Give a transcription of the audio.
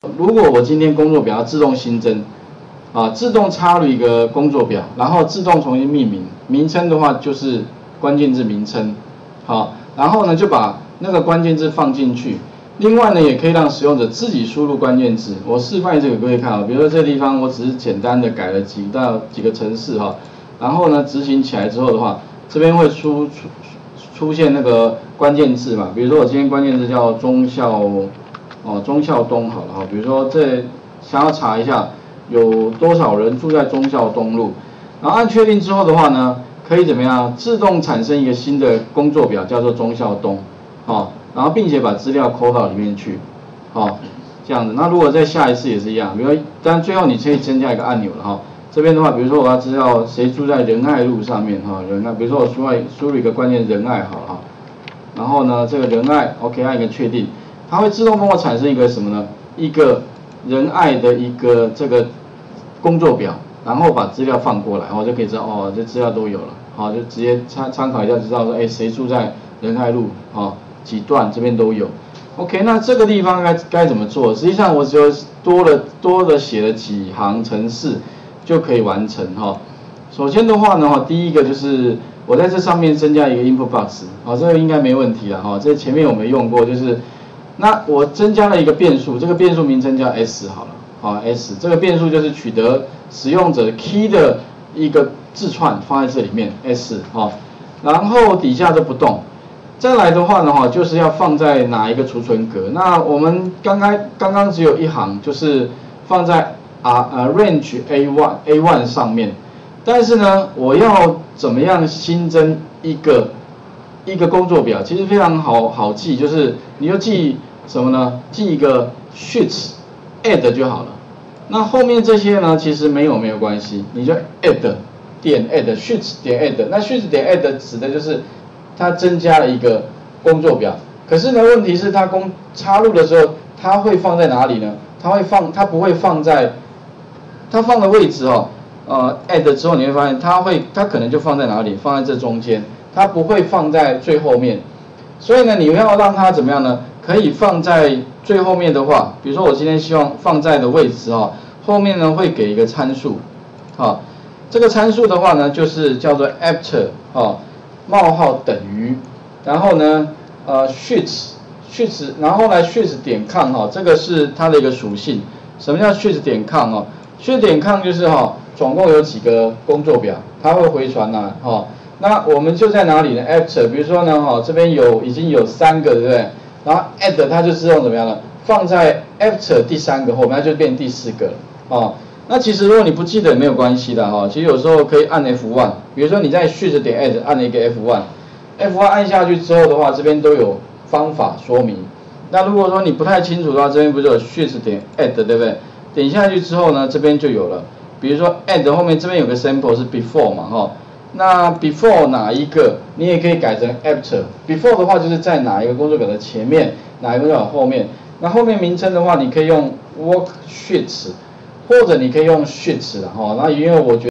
如果我今天工作表要自动新增，自动插入一个工作表，然后自动重新命名，名称的话就是关键字名称，然后呢就把那个关键字放进去。另外呢，也可以让使用者自己输入关键字。我示范一次给各位看比如说这个地方我只是简单的改了几个程式然后呢执行起来之后的话，这边会出现那个关键字嘛，比如说我今天关键字叫忠孝东好了比如说这想要查一下有多少人住在忠孝东路，然后按确定之后的话呢，可以怎么样自动产生一个新的工作表，叫做忠孝东，然后并且把资料抠到里面去，这样子。那如果再下一次也是一样，比如但最后你可以增加一个按钮了这边的话，比如说我要知道谁住在仁爱路上面仁爱，比如说我输入一个关键仁爱好了然后呢这个仁爱 OK 按一个确定，它会自动帮我产生一个什么呢？一个仁爱的一个这个工作表，然后把资料放过来，就可以知道这资料都有了，就直接参考一下，就知道说谁住在仁爱路几段这边都有。OK， 那这个地方该怎么做？实际上我只有多的写了几行程式就可以完成首先的话呢第一个就是我在这上面增加一个 input box， 这个应该没问题了这前面我们用过，就是那我增加了一个变数，这个变数名称叫 S 好了S 这个变数就是取得使用者 key 的一个字串放在这里面 S 然后底下都不动。再来的话呢就是要放在哪一个储存格？那我们刚刚只有一行，就是放在range A1 上面。但是呢，我要怎么样新增一个工作表？其实非常好记，就是你就记什么呢？记一个 sheets add 就好了。那后面这些呢，其实没有关系，你就 add 点 add sheets 点 add。那 sheets 点 add 指的就是它增加了一个工作表。可是呢，问题是它插入的时候，它会放在哪里呢？它不会放在它放的位置add 之后你会发现它可能就放在哪里？放在这中间，它不会放在最后面。所以呢，你要让它怎么样呢？可以放在最后面的话，比如说我今天希望放在的位置后面呢会给一个参数这个参数的话呢就是叫做 after 冒号等于，然后呢sheets 然后来 sheets 点 com 这个是它的一个属性。什么叫 sheets 点 com sheets 点 com 就是总共有几个工作表，它会回传那我们就在哪里呢 ？after 比如说呢这边已经有3个，对不对？然后 add 它就自动怎么样呢？放在 after 第3个后面，它就变第4个了那其实如果你不记得也没有关系的其实有时候可以按 F1， 比如说你在 sheets 点 add 按了一个 F1 按下去之后的话，这边都有方法说明。那如果说你不太清楚的话，这边不是有 sheets 点 add 对不对？点下去之后呢，这边就有了。比如说 add 后面这边有个 sample 是 before 嘛那 before 哪一个，你也可以改成 after。before 的话就是在哪一个工作表的前面，哪一个工作表后面。那后面名称的话，你可以用 worksheets， 或者你可以用 sheets 那因为我觉得